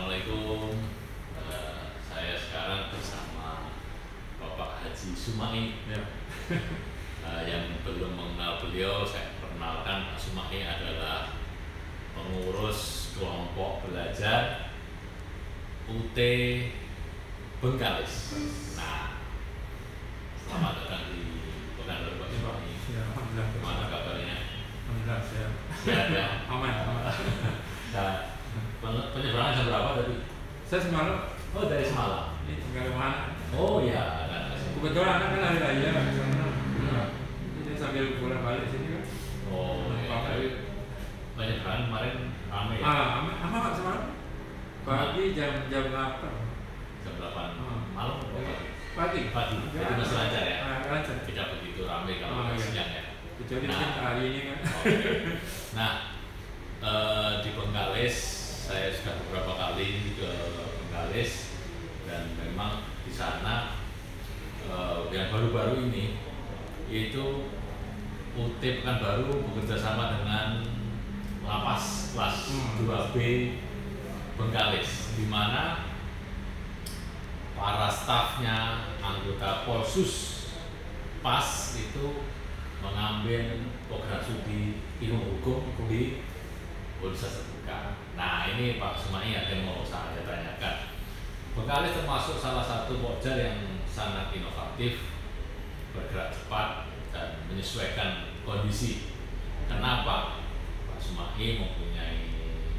Assalamualaikum. Saya sekarang bersama Bapak Haji Sumai. Ya. Yang belum mengenal beliau, saya perkenalkan Pak Sumai adalah pengurus kelompok belajar UT Bengkalis. Nah, selamat datang di Pekanbaru Pak Sumai. Ya, alhamdulillah. Gimana kabarnya? Alhamdulillah sehat. Sehat ya? Aman. Nah, penyeberangan jam berapa tadi? Saya semalam. Oh, dari semalam. Ini tinggal di mana? Oh ya, kan. Kebetulan anak kan hari raya di sana. Jadi sambil pulang balik sini kan. Oh, ya, tapi penyeberangan kemarin ramai ya? Aman Pak semalam. Pagi jam 8. Jam 8 malam atau pagi? Pagi. Jadi masih lancar ya? Lancar. Tidak begitu ramai kalau siang ya? Kecuali mungkin hari ini kan. Okay. Nah, di Bengkalis saya sudah beberapa kali ke Bengkalis dan memang di sana yang baru-baru ini yaitu UT Pekanbaru bekerja sama dengan lapas kelas 2B Bengkalis, di mana para stafnya anggota Polsus PAS itu mengambil program studi ilmu hukum di Universitas Terbuka. Nah, ini Pak Sumai yang mau saya tanyakan. Bengkalis termasuk salah satu pokja yang sangat inovatif, bergerak cepat dan menyesuaikan kondisi. Kenapa Pak Sumai mempunyai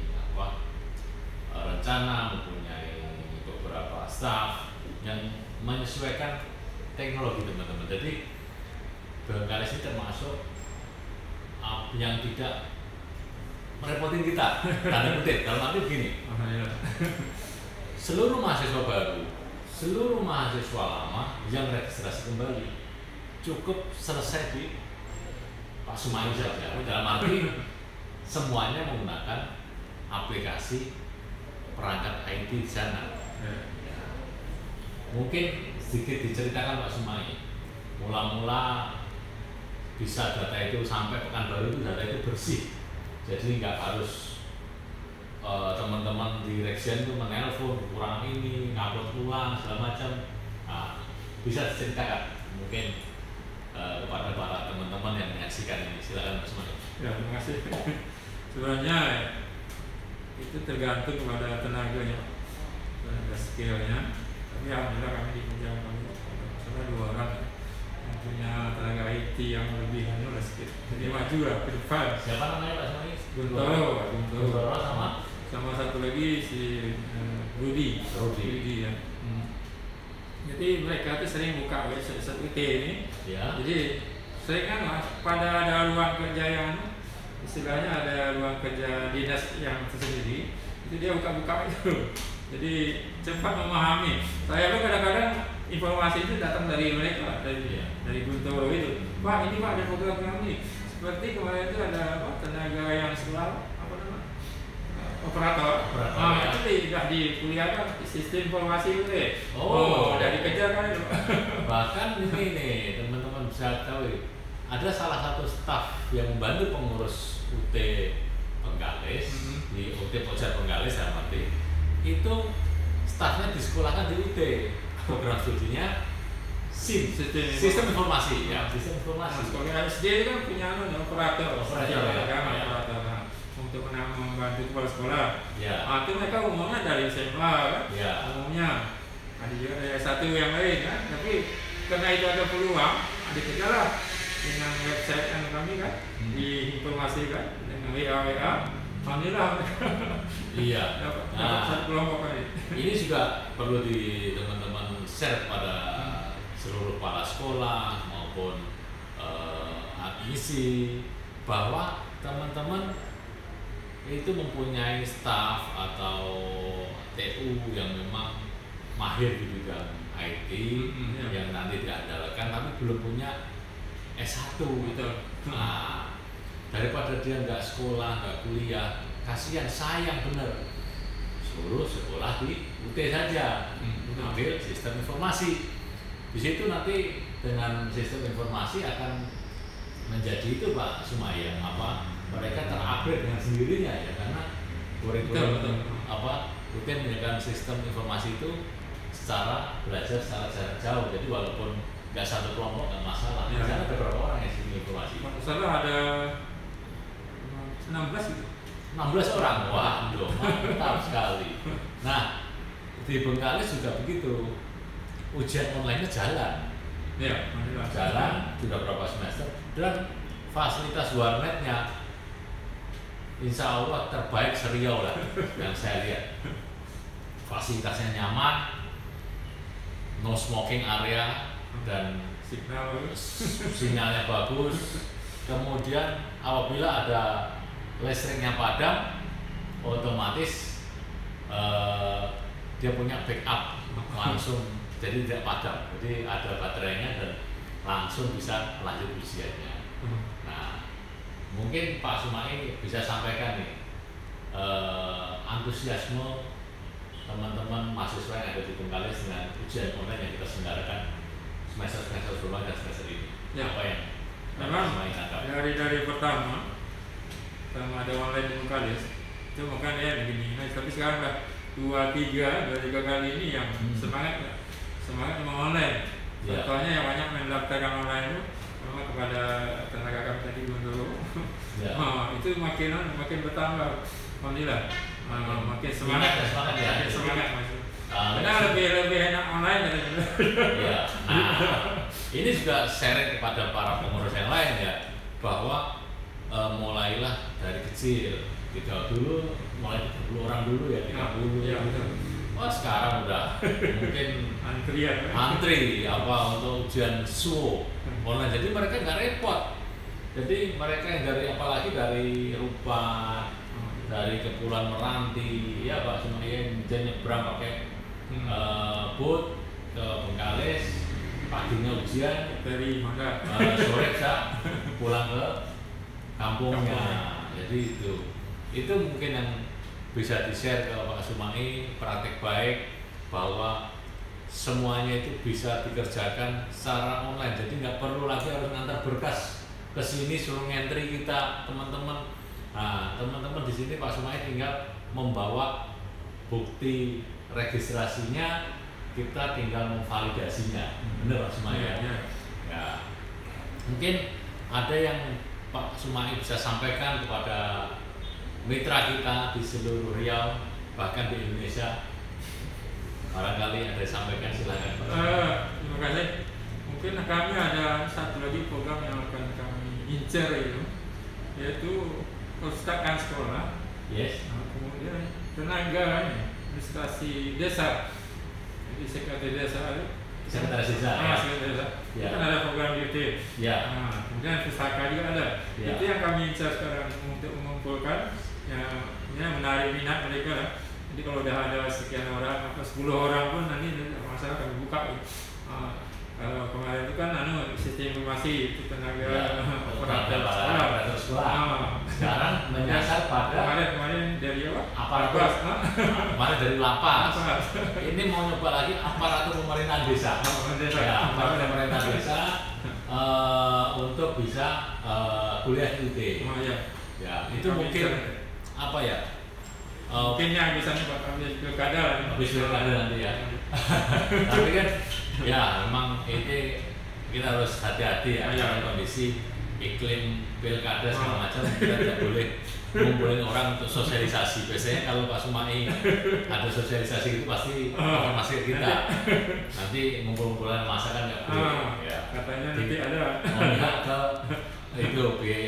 rencana, mempunyai beberapa staf yang menyesuaikan teknologi teman-teman. Jadi Bengkalis ini termasuk yang tidak merepotin kita. Tanda kutip, kalau nanti begini, seluruh mahasiswa baru, seluruh mahasiswa lama yang registrasi kembali cukup selesai di Pak Sumai saja. Dalam arti semuanya menggunakan aplikasi perangkat IT di sana. Ya. Mungkin sedikit diceritakan Pak Sumai. Mula-mula bisa data itu sampai Pekanbaru itu data itu bersih. Jadi nggak harus teman-teman di Reksian itu menelpon kurang ini, ngupload ulang segala macam. Nah, bisa diceritakan mungkin kepada para teman-teman yang menyaksikan ini. Silakan Mas Mani. Ya, terima kasih. Sebenarnya itu tergantung kepada tenaganya, tenaga skillnya. Tapi alhamdulillah kami di kerjaan kami ada 2 orang yang punya tenaga IT yang lebih skill. Jadi maju lah ke depan. Siapa namanya Pak Sumai? Guntoro sama satu lagi si Rudi ya. Jadi mereka tuh sering buka website IT ini. Ya. Jadi sering kan pada ada ruang kerja yang istilahnya ada ruang kerja dinas yang tersendiri, itu dia buka-buka itu. Jadi cepat memahami. Saya pun kadang-kadang informasi itu datang dari mereka, dari Guntoro itu. Pak, ini Pak ada program ini. Seperti kemarin itu ada tenaga yang sekolah operator. Ya. Itu sudah dikuliahkan sistem informasi itu deh. Udah dikejar kan itu. Bahkan ini nih teman-teman bisa tahu, ada salah satu staf yang membantu pengurus UT Bengkalis di UT Pokja Bengkalis itu stafnya disekolahkan di UT, program studinya SIM, sistem informasi ya, sistem informasi. Sekolah SD itu kan punya operator untuk membantu kepala sekolah. Ya. Itu mereka umumnya dari SMA kan, umumnya ada juga dari S1 yang lain kan, tapi karena itu ada peluang, dikejarlah dengan website yang kami kan, diinformasikan dengan WA. Alhamdulillah. Iya. Dapat satu kelompok kali. Ini juga perlu di teman-teman share kepada seluruh kepala sekolah maupun admisi bahwa teman-teman itu mempunyai staf atau TU yang memang mahir di bidang IT yang nanti diandalkan tapi belum punya S1 gitu. Nah, daripada dia nggak sekolah, nggak kuliah, kasihan, sayang bener. Suruh sekolah di UT saja, ambil sistem informasi. Di situ nanti dengan sistem informasi akan menjadi itu Pak Sumai, mereka terupgrade dengan sendirinya ya, karena kurikulum rutin menjalankan sistem informasi itu secara belajar secara jarak jauh. Jadi walaupun nggak satu kelompok nggak masalah. Ya. Misalnya ada berapa orang yang sistem informasi? Kalau salah ada 16 gitu. 16 orang, wah, mantap sekali. Nah, di Bengkalis juga begitu. Ujian online-nya jalan. Ya, Jalan sudah berapa semester dan fasilitas warnetnya insya Allah terbaik seriau lah yang saya lihat. Fasilitasnya nyaman, no smoking area dan sinyalnya bagus. Kemudian apabila ada listriknya padam, otomatis dia punya backup langsung, jadi tidak padam. Jadi ada baterainya dan langsung bisa lanjut ujiannya. Nah, mungkin Pak Sumai bisa sampaikan nih antusiasme teman-teman mahasiswa yang ada di Bengkalis dengan ujian online yang kita selenggarakan semester sebelumnya dan semester ini. Ya. Apa yang memang Sumai tangkap? dari pertama ada online di Bengkalis itu makanya ya begini. Nah, tapi sekarang udah 2-3 kali ini yang semangat memang online. Ya. Contohnya yang banyak mendaftarkan online itu memang kepada tenaga kami tadi dulu. Ya. Itu makin bertambah, alhamdulillah. Makin semangat ya. Makin semangat karena lebih enak online dari ya. Nah, ini juga sharing kepada para pengurus yang lain ya, bahwa mulailah dari kecil. Kita dulu mulai 30 orang dulu ya, 30 ya, betul. Wah, sekarang udah mungkin antri apa untuk ujian SUO online. Jadi mereka nggak repot. Jadi mereka yang apalagi dari Rupat, dari Kepulauan Meranti, ya Pak Sumayen nyebrang pakai boat ke Bengkalis, paginya ujian, dari Mangga, sore bisa pulang ke kampungnya. Jadi itu mungkin yang bisa di-share ke Pak Sumai, praktek baik bahwa semuanya itu bisa dikerjakan secara online. Jadi nggak perlu lagi harus ngantar berkas ke sini suruh ngentri kita teman-teman. Nah, teman-teman di sini Pak Sumai tinggal membawa bukti registrasinya, kita tinggal memvalidasinya. Benar Pak Sumai ya? Ya. Mungkin ada yang Pak Sumai bisa sampaikan kepada mitra kita di seluruh Riau, bahkan di Indonesia. Barangkali ada yang sampaikan, silakan Pak. Terima kasih. Mungkin kami ada satu lagi program yang akan kami incar itu, yaitu perpustakaan sekolah. Yes. Nah, kemudian tenaga administrasi desa, jadi sekretaris desa. Sekretaris desa. Sekretaris desa. Ya. Itu kan ada program DT. Ya. Nah, kemudian pustaka juga ada. Ya. Itu yang kami incar sekarang untuk mengumpulkan, yang menarik minat mereka lah. Jadi kalau udah ada sekian orang, atau 10 orang pun nanti masalah kami buka. Kalau kemarin itu kan sistem informasi itu tenaga operator sekolah. Sekarang menyasar pada kemarin dari apa? Aparatur. Kemarin dari lapas. Ini mau nyoba lagi aparatur pemerintahan desa. Ya, aparatur pemerintahan desa untuk bisa kuliah UT. Ya, itu mungkin apa ya? Mungkin yang bisa habis pilkada nanti ya. Tapi kan ya memang ini kita harus hati-hati ya, karena kondisi iklim pilkada segala macam, kita tidak boleh ngumpulin orang untuk sosialisasi. Biasanya kalau Pak Sumai ada sosialisasi itu pasti informasi kita. Nanti ngumpul-ngumpulan masa kan nggak boleh. Ya. Katanya nanti ada. Melihat ke itu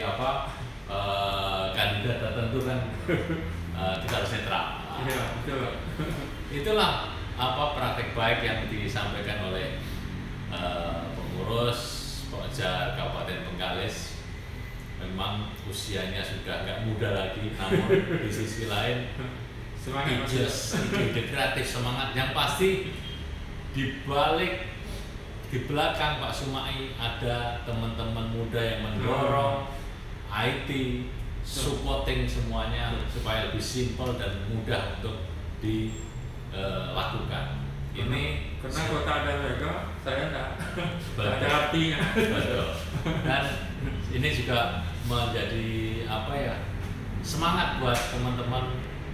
kandidat tertentu kan kita harus netral. Iya, betul. Itulah praktek baik yang disampaikan oleh pengurus Pokja Kabupaten Bengkalis. Memang usianya sudah nggak muda lagi, namun di sisi lain semangat, ide kreatif, semangat. Yang pasti di belakang Pak Sumai ada teman-teman muda yang mendorong IT, supporting semuanya supaya lebih simpel dan mudah untuk dilakukan. Ini karena kalau tak ada mereka, saya nggak ada artinya. Betul. Dan ini juga menjadi semangat buat teman-teman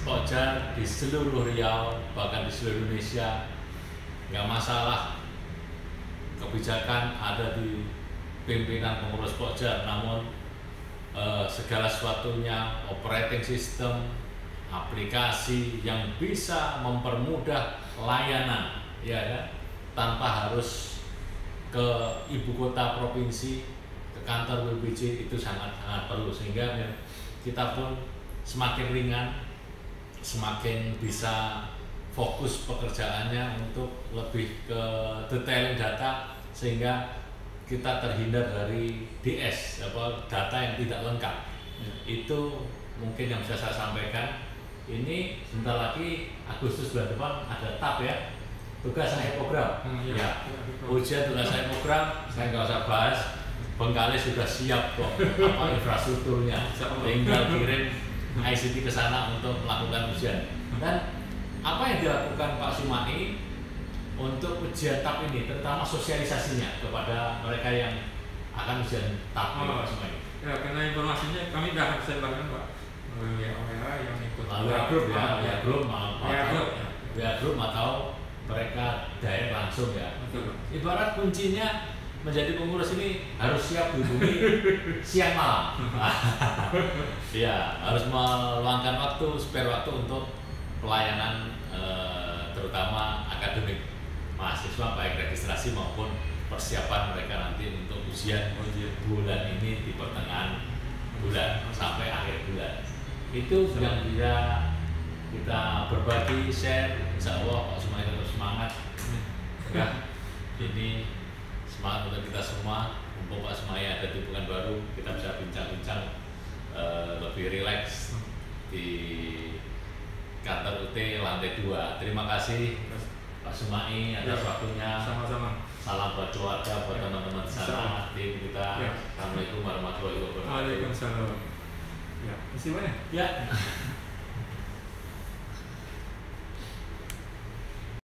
Pokja di seluruh Riau, bahkan di seluruh Indonesia, nggak masalah kebijakan ada di pimpinan pengurus Pokja, namun segala sesuatunya, operating system, aplikasi yang bisa mempermudah layanan, ya kan, tanpa harus ke ibu kota provinsi, ke kantor BPJ, itu sangat perlu, sehingga kita pun semakin ringan, semakin bisa fokus pekerjaannya untuk lebih ke detailing data, sehingga kita terhindar dari DS, data yang tidak lengkap. Itu mungkin yang bisa saya sampaikan. Ini sebentar lagi Agustus bulan depan ada TAP ya, tugas saya program. Ya, ujian tugas saya program, saya nggak usah bahas. Bengkalis sudah siap kok, infrastrukturnya, tinggal kirim ICT ke sana untuk melakukan ujian. Dan apa yang dilakukan Pak Sumai untuk ujian TAP ini, terutama sosialisasinya kepada mereka yang akan ujian TAP, Pak Sumai? Ya, karena informasinya kami sudah sebarkan Pak, WA yang ikut. WA grup atau mereka direct langsung ya. Betul. Ibarat kuncinya menjadi pengurus ini harus siap dihubungi siang malam. Ya, harus meluangkan waktu, spare waktu untuk pelayanan terutama akademik mahasiswa, baik registrasi maupun persiapan mereka nanti untuk ujian bulan ini di pertengahan bulan sampai akhir bulan. Itu yang bisa kita berbagi, share. Insya Allah Pak Sumai tetap semangat ya. Ini semangat untuk kita semua. Mumpung Pak Sumai ada di Pekanbaru, kita bisa bincang-bincang lebih rileks di kantor UT lantai 2. Terima kasih Pak Sumai atas waktunya. Sama-sama. Salam buat keluarga, buat teman-teman di sana, tim kita. Assalamualaikum warahmatullahi wabarakatuh. Waalaikumsalam. Ya, masih banyak. Ya.